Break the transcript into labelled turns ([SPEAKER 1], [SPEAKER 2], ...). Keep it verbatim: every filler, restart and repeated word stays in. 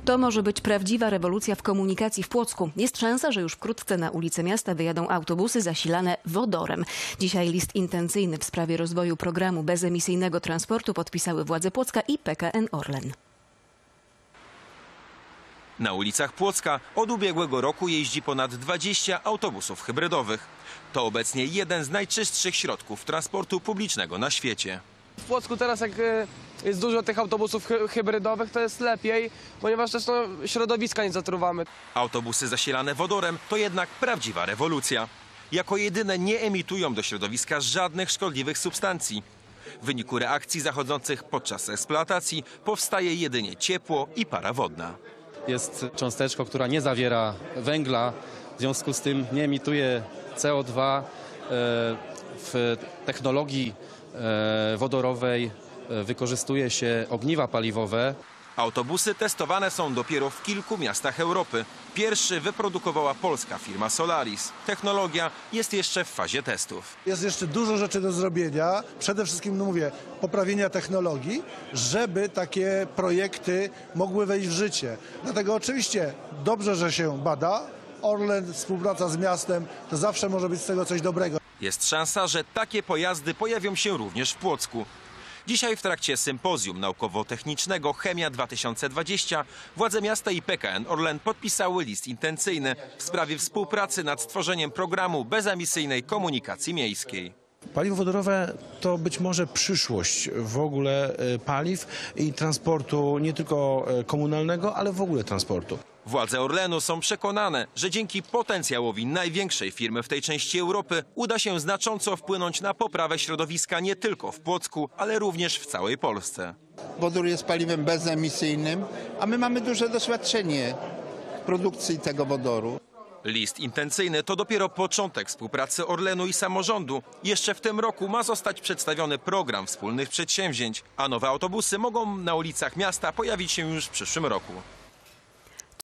[SPEAKER 1] To może być prawdziwa rewolucja w komunikacji w Płocku. Jest szansa, że już wkrótce na ulice miasta wyjadą autobusy zasilane wodorem. Dzisiaj list intencyjny w sprawie rozwoju programu bezemisyjnego transportu podpisały władze Płocka i P K N Orlen.
[SPEAKER 2] Na ulicach Płocka od ubiegłego roku jeździ ponad dwadzieścia autobusów hybrydowych. To obecnie jeden z najczystszych środków transportu publicznego na świecie.
[SPEAKER 3] W Płocku teraz, jak jest dużo tych autobusów hybrydowych, to jest lepiej, ponieważ też no, środowiska nie zatruwamy.
[SPEAKER 2] Autobusy zasilane wodorem to jednak prawdziwa rewolucja. Jako jedyne nie emitują do środowiska żadnych szkodliwych substancji. W wyniku reakcji zachodzących podczas eksploatacji powstaje jedynie ciepło i para wodna.
[SPEAKER 4] Jest cząsteczka, która nie zawiera węgla, w związku z tym nie emituje C O dwa. W technologii wodorowej wykorzystuje się ogniwa paliwowe.
[SPEAKER 2] Autobusy testowane są dopiero w kilku miastach Europy. Pierwszy wyprodukowała polska firma Solaris. Technologia jest jeszcze w fazie testów.
[SPEAKER 5] Jest jeszcze dużo rzeczy do zrobienia. Przede wszystkim, no mówię, poprawienia technologii, żeby takie projekty mogły wejść w życie. Dlatego oczywiście dobrze, że się bada. Orlen, współpraca z miastem, to zawsze może być z tego coś dobrego.
[SPEAKER 2] Jest szansa, że takie pojazdy pojawią się również w Płocku. Dzisiaj w trakcie sympozjum naukowo-technicznego Chemia dwa tysiące dwadzieścia władze miasta i P K N Orlen podpisały list intencyjny w sprawie współpracy nad stworzeniem programu bezemisyjnej komunikacji miejskiej.
[SPEAKER 6] Paliwo wodorowe to być może przyszłość w ogóle paliw i transportu nie tylko komunalnego, ale w ogóle transportu.
[SPEAKER 2] Władze Orlenu są przekonane, że dzięki potencjałowi największej firmy w tej części Europy uda się znacząco wpłynąć na poprawę środowiska nie tylko w Płocku, ale również w całej Polsce.
[SPEAKER 7] Wodór jest paliwem bezemisyjnym, a my mamy duże doświadczenie w produkcji tego wodoru.
[SPEAKER 2] List intencyjny to dopiero początek współpracy Orlenu i samorządu. Jeszcze w tym roku ma zostać przedstawiony program wspólnych przedsięwzięć, a nowe autobusy mogą na ulicach miasta pojawić się już w przyszłym roku.